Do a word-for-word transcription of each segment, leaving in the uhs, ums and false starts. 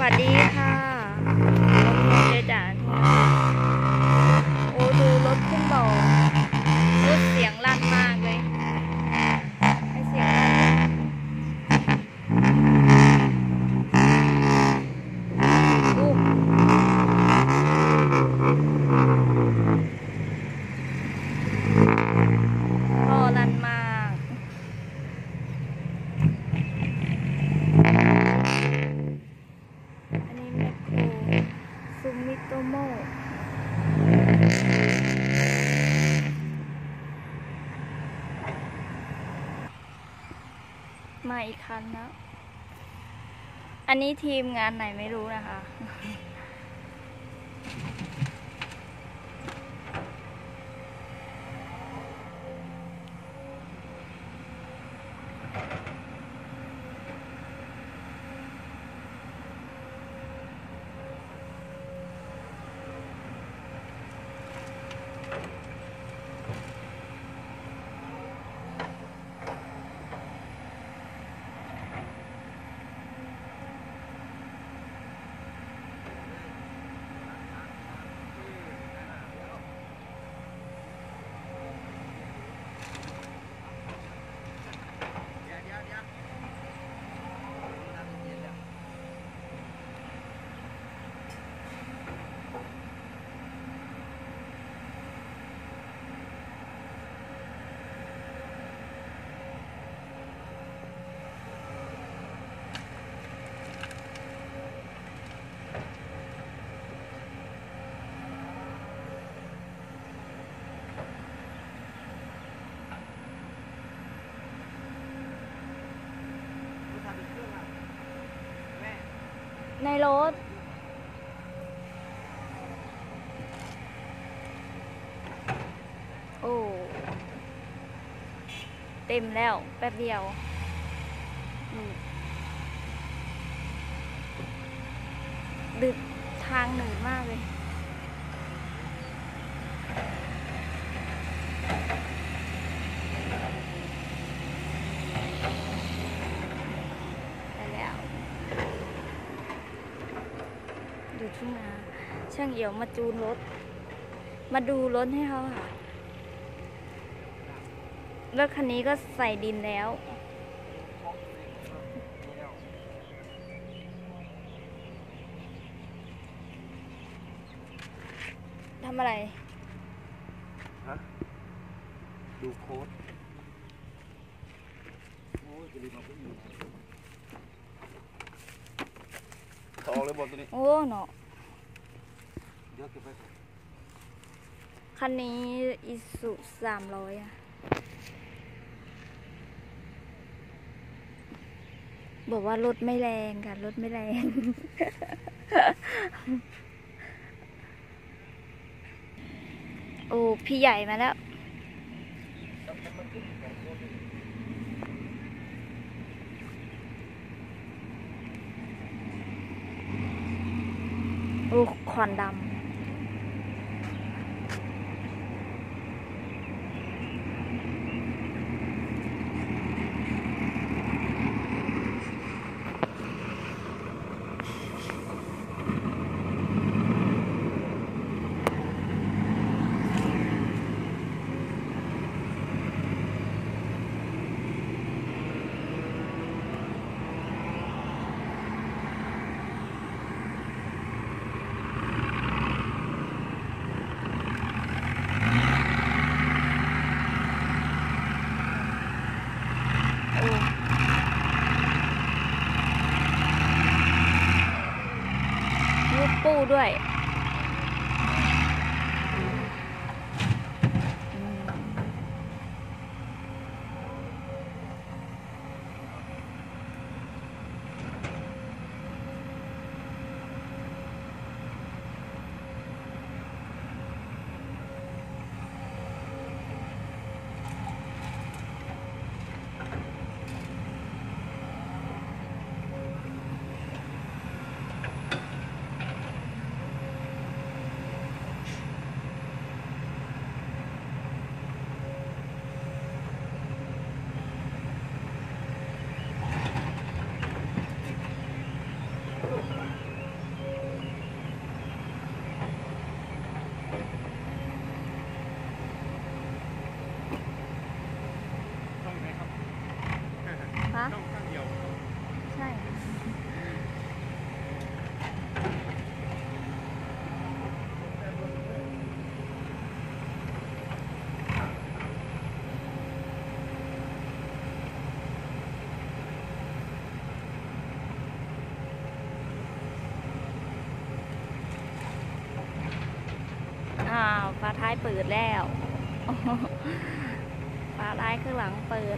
วัสดีค่ะเจ๊จ๋าโอ้ดูรถขึ้นบ่อรถเสียงลั่นมากเลยไอเสียงลั่นอู้ท่อลั่นมากอันนี้แมคโครซูมิโตโมมาอีกคันแล้วอันนี้ทีมงานไหนไม่รู้นะคะในรถโอ้เต็มแล้วแป๊บเดียวดึกทางหนืดมากเลยไปแล้วอยู่ทุ่งนาช่างเอี่ยวมาจูนรถมาดูรถให้เขาค่ะรถคันนี้ก็ใส่ดินแล้วทำอะไรฮะดูโค้ดโอ้ยจะรีบมาพุ่งอยู่ทองเลยบอลตัวนี้โอ้เนาะเยอะเก็บไปคันนี้อิสุสามร้อยอะบอกว่ารถไม่แรงค่ะรถไม่แรงโอ้พี่ใหญ่มาแล้วโอ้ควันดำปูด้วยฝาท้ายเปิดแล้วฝาท้ายข้างหลังเปิด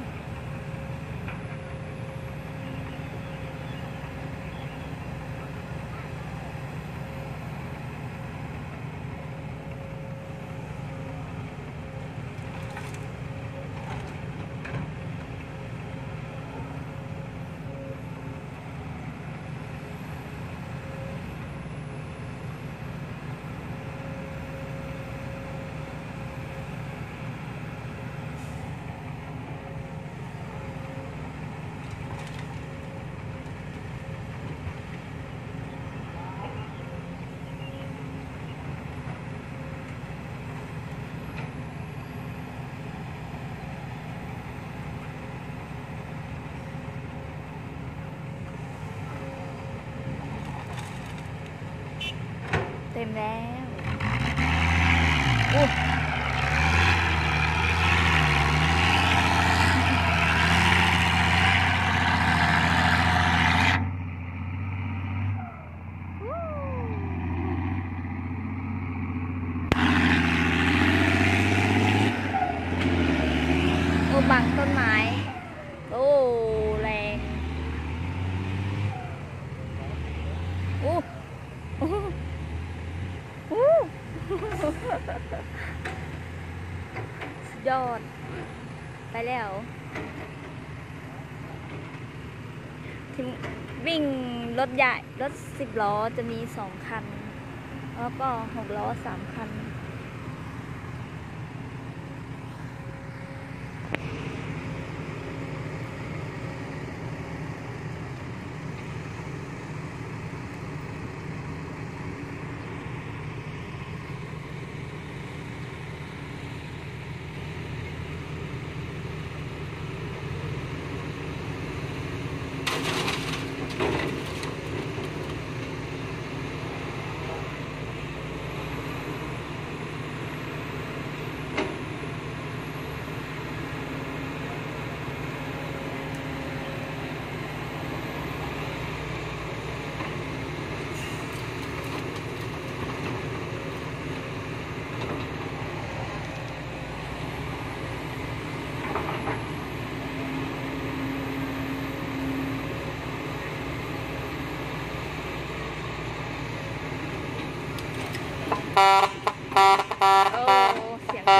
เต็มแล้วอู้โอ้บังต้นไม้โอ้แรงอู้อู้อู้สุดยอดไปแล้วถึงวิ่งรถใหญ่รถสิบล้อจะมีสองคันแล้วก็หกล้อสามคันโอ้เสียงแต่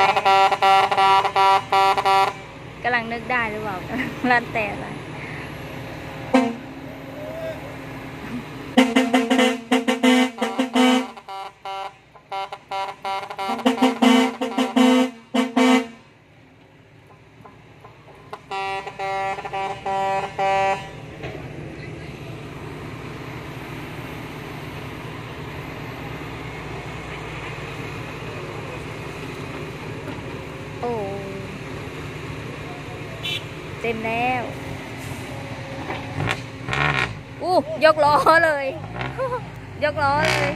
กำลังนึกได้หรือเปล่าลั่นแต่อะไรโอ้เต็มแล้วอู้ยกล้อเลยยกล้อเลย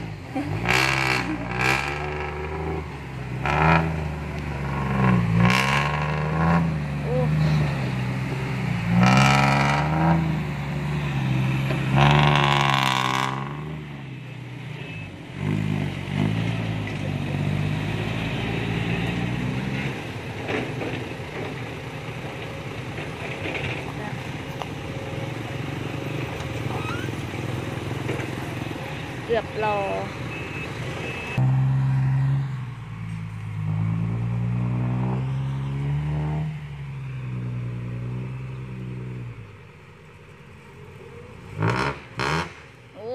อู้เกือบรอโอ้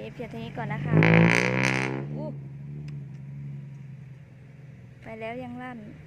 เพียงเท่านี้ก่อนนะคะอู้ไปแล้วยังลั่น